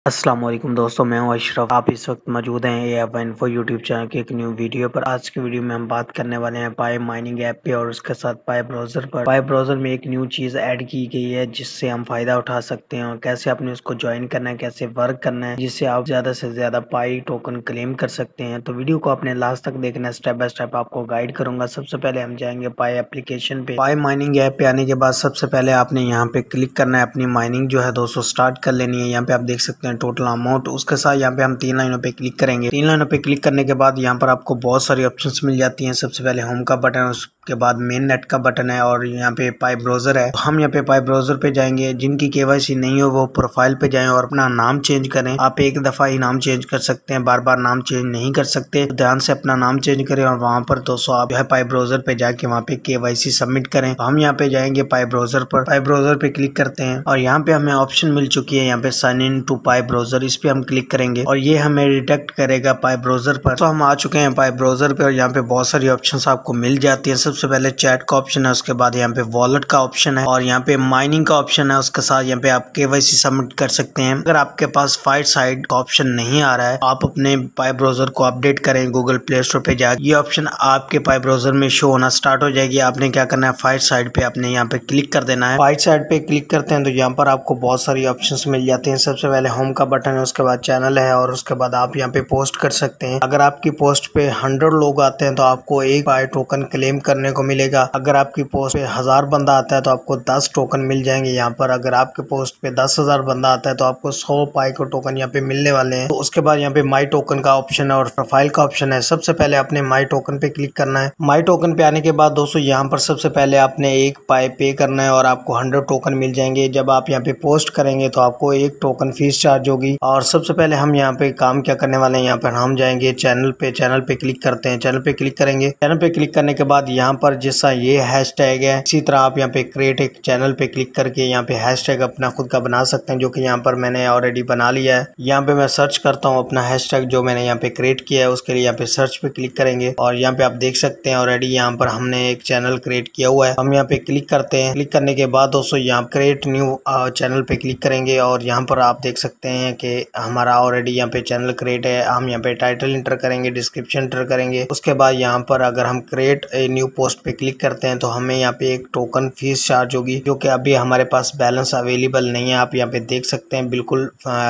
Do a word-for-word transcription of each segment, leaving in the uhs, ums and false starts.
अस्सलाम वालेकुम दोस्तों, मैं हूं अशरफ। आप इस वक्त मौजूद हैं A F info YouTube channel की एक न्यू वीडियो पर। आज की वीडियो में हम बात करने वाले हैं पाई माइनिंग ऐप पे और उसके साथ पाई ब्राउज़र पर। पाई ब्राउज़र में एक न्यू चीज़ ऐड की गई है जिससे हम फायदा उठा सकते हैं और कैसे आपने उसको ज्वाइन करना है, कैसे वर्क करना है, जिससे आप ज़्यादा से ज़्यादा पाई टोकन क्लेम कर सकते हैं। तो वीडियो को आपने लास्ट तक देखना है, स्टेप बाय स्टेप आपको गाइड करूंगा। सबसे पहले हम जाएंगे पाई एप्लीकेशन पे। पाई माइनिंग ऐप पे आने के बाद सबसे पहले आपने यहाँ पे क्लिक करना है, अपनी माइनिंग जो है दोस्तों स्टार्ट कर लेनी है। यहाँ पे आप देख सकते हैं टोटल अमाउंट। उसके साथ यहाँ पे हम तीन लाइनों पे क्लिक करेंगे। तीन लाइनों पे क्लिक करने के बाद यहाँ पर आपको बहुत सारी ऑप्शंस मिल जाती हैं। सबसे पहले होम का बटन है, उसके बाद मेन नेट का बटन है और यहाँ पे पाई ब्राउज़र है। तो हम यहाँ पे पाई ब्राउज़र पे जाएंगे। जिनकी केवाईसी नहीं हो वो प्रोफाइल पे जाएं और अपना नाम चेंज करें। आप एक दफा ही नाम चेंज कर सकते हैं, बार बार नाम चेंज नहीं कर सकते। तो ध्यान से अपना नाम चेंज करें और वहाँ पर दोस्तों आप जो है पाई ब्राउज़र पे जाके वहाँ पे केवाईसी सबमिट करें। तो हम यहाँ पे जाएंगे पाई ब्राउज़र पर, पाई ब्राउज़र पे क्लिक करते हैं और यहाँ पे हमें ऑप्शन मिल चुकी है, यहाँ पे sign in to Pi browser. इस पे हम क्लिक करेंगे और ये हमें रिडायरेक्ट करेगा पाई ब्राउज़र पर। तो हम आ चुके हैं पाई ब्राउज़र पे और यहाँ पे बहुत सारी ऑप्शंस आपको मिल जाती है। सबसे पहले चैट का ऑप्शन है, उसके बाद यहाँ पे वॉलेट का ऑप्शन है और यहाँ पे माइनिंग का ऑप्शन है। उसके साथ यहाँ पे आप केवाईसी सबमिट कर सकते हैं। अगर आपके पास फाइट साइड का ऑप्शन नहीं आ रहा है, आप अपने पाई ब्राउज़र को अपडेट करें गूगल प्ले स्टोर पे जाकर। ये ऑप्शन आपके पाई ब्राउज़र में शो होना स्टार्ट हो जाएगी। आपने क्या करना है, फाइट साइड पे आपने यहाँ पे क्लिक कर देना है। फाइट साइड पे क्लिक करते हैं तो यहाँ पर आपको बहुत सारी ऑप्शंस मिल जाती हैं। सबसे पहले होम का बटन है, उसके बाद चैनल है और उसके बाद आप यहाँ पे पोस्ट कर सकते हैं। अगर आपकी पोस्ट पे हंड्रेड लोग आते हैं तो आपको एक पाई टोकन क्लेम करने को मिलेगा। अगर आपकी पोस्ट पे हजार बंदा आता है तो आपको दस टोकन मिल जाएंगे यहाँ पर। अगर आपके पोस्ट पे दस हजार बंदा आता है तो आपको सौ पाई को टोकन यहाँ पे मिलने वाले हैं। तो उसके बाद यहाँ पे माई टोकन का ऑप्शन है और प्रोफाइल का ऑप्शन है। सबसे पहले आपने माई टोकन पे क्लिक करना है। माई टोकन पे आने के बाद दोस्तों यहाँ पर सबसे पहले आपने एक पाई पे करना है और आपको हंड्रेड टोकन मिल जाएंगे। जब आप यहाँ पे पोस्ट करेंगे तो आपको एक टोकन फीस चार्ज होगी। और सबसे पहले हम यहाँ पे काम क्या करने वाले हैं, यहाँ पर हम जाएंगे चैनल पे। चैनल पे क्लिक करते हैं, चैनल पे क्लिक करेंगे। चैनल पे क्लिक करने के बाद यहाँ पर जैसा ये हैशटैग है, इसी तरह आप यहाँ पे क्रिएट एक चैनल पे क्लिक करके यहाँ पे हैशटैग अपना खुद का बना सकते हैं, जो कि यहाँ पर मैंने ऑलरेडी बना लिया है। यहाँ पे मैं सर्च करता हूँ अपना हैशटैग जो मैंने यहाँ पे क्रिएट किया है। उसके लिए यहाँ पे सर्च पे क्लिक करेंगे और यहाँ पे आप देख सकते हैं ऑलरेडी यहाँ पर हमने एक चैनल क्रिएट किया हुआ है। हम यहाँ पे क्लिक करते हैं। क्लिक करने के बाद दोस्तों यहाँ क्रिएट न्यू चैनल पे क्लिक करेंगे और यहाँ पर आप देख सकते हैं कि हमारा ऑलरेडी यहाँ पे चैनल क्रिएट है। हम यहाँ पे टाइटल इंटर करेंगे, डिस्क्रिप्शन इंटर करेंगे। उसके बाद यहाँ पर अगर हम क्रिएट ए न्यू पोस्ट पे क्लिक करते हैं तो हमें यहाँ पे एक टोकन फीस चार्ज होगी, जो कि अभी हमारे पास बैलेंस अवेलेबल नहीं है। आप यहाँ पे देख सकते हैं बिल्कुल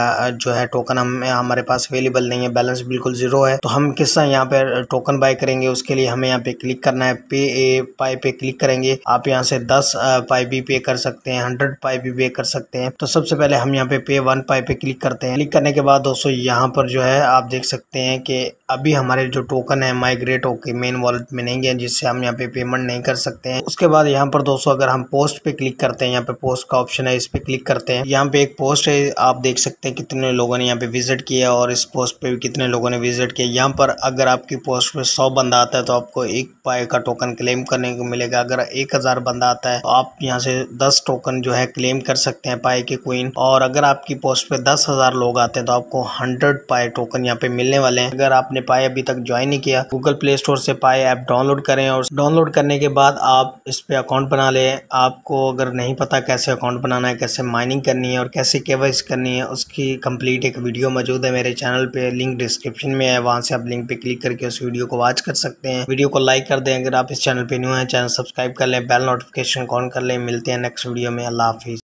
जो है टोकन हम हमारे पास अवेलेबल नहीं है, बैलेंस बिल्कुल जीरो है। तो हम किस तरह यहाँ पे टोकन बाय करेंगे, उसके लिए हमें यहाँ पे क्लिक करना है। पे ए पाई पे क्लिक करेंगे। आप यहाँ से दस पाई भी पे कर सकते हैं, हंड्रेड पाई भी पे कर सकते हैं। तो सबसे पहले हम यहाँ पे पे वन पाई पे क्लिक करते हैं। क्लिक करने के बाद दोस्तों यहाँ पर जो है आप देख सकते हैं कि अभी हमारे जो टोकन है माइग्रेट होके मेन वॉलेट में नहीं गए, जिससे हम यहाँ पे पेमेंट नहीं कर सकते हैं। उसके बाद यहाँ पर दोस्तों अगर हम पोस्ट पे क्लिक करते हैं, यहाँ पे पोस्ट का ऑप्शन है, इस पे क्लिक करते हैं। यहाँ पे एक पोस्ट है, आप देख सकते हैं कितने लोगों ने यहाँ पे विजिट किया और इस पोस्ट पे भी कितने लोगों ने विजिट किया। यहाँ पर अगर आपकी पोस्ट पे सौ बंदा आता है तो आपको एक पाई का टोकन क्लेम करने को मिलेगा। अगर एक हजार बंदा आता है तो आप यहाँ से दस टोकन जो है क्लेम कर सकते हैं पाई के क्वीन। और अगर आपकी पोस्ट पे दस हजार लोग आते हैं तो आपको हंड्रेड पाई टोकन यहाँ पे मिलने वाले हैं। अगर आपने पाई अभी तक ज्वाइन नहीं किया, गूगल प्ले स्टोर से पाई ऐप डाउनलोड करें और डाउनलोड करने के बाद आप इस पे अकाउंट बना लें। आपको अगर नहीं पता कैसे अकाउंट बनाना है, कैसे माइनिंग करनी है और कैसे केवाईसी करनी है, उसकी कंप्लीट एक वीडियो मौजूद है मेरे चैनल पे, लिंक डिस्क्रिप्शन में है। वहां से आप लिंक पे क्लिक करके उस वीडियो को वॉच कर सकते हैं। वीडियो को लाइक कर दें। अगर आप इस चैनल पे न्यू हैं, चैनल सब्सक्राइब कर लें, बेल नोटिफिकेशन ऑन कर लें। मिलते हैं नेक्स्ट वीडियो में। अल्लाह हाफिज।